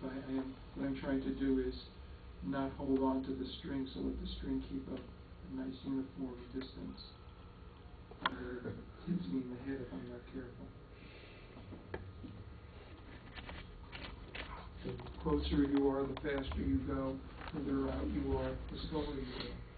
what I'm trying to do is not hold on to the string, so let the string keep a nice uniform distance. It hits me in the head if I'm not careful. The closer you are, the faster you go. The further out you are, the slower you go.